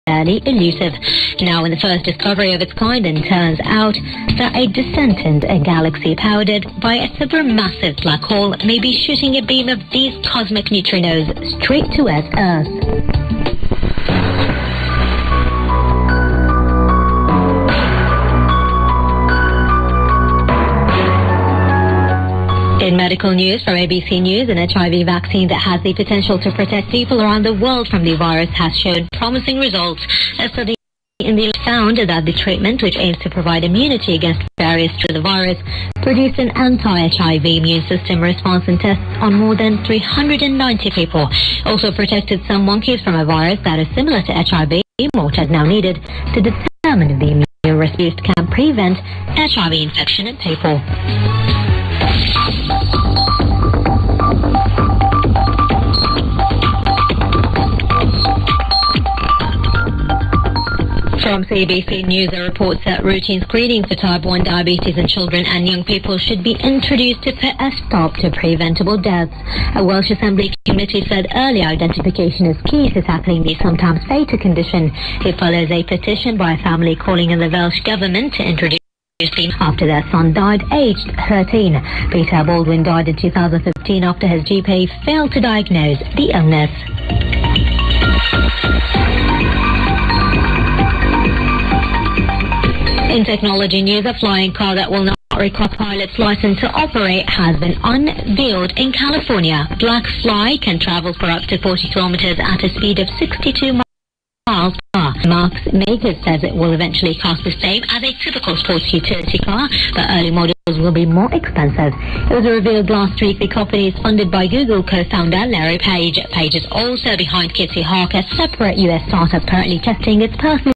fairly elusive. Now, in the first discovery of its kind, and turns out that a descendant, a galaxy powered by a supermassive black hole, may be shooting a beam of these cosmic neutrinos straight towards Earth. In medical news from ABC News, an HIV vaccine that has the potential to protect people around the world from the virus has shown promising results. A study in the found that the treatment, which aims to provide immunity against variants to the virus, produced an anti-HIV immune system response in tests on more than 390 people. Also protected some monkeys from a virus that is similar to HIV. More tests now needed to determine if the immune response can prevent HIV infection in people. From CBC News, a report that routine screening for type 1 diabetes in children and young people should be introduced to put a stop to preventable deaths. A Welsh Assembly committee said early identification is key to tackling the sometimes fatal condition. It follows a petition by a family calling on the Welsh government to introduce after their son died aged 13. Peter Baldwin died in 2015 after his GP failed to diagnose the illness. In technology news, a flying car that will not require a pilot's license to operate has been unveiled in California. Black Fly can travel for up to 40 kilometers at a speed of 62 miles per hour. Mark's maker says it will eventually cost the same as a typical sports utility car, but early models will be more expensive. It was revealed last week the company is funded by Google co-founder Larry Page. Page is also behind Kitty Hawk, a separate US startup currently testing its personal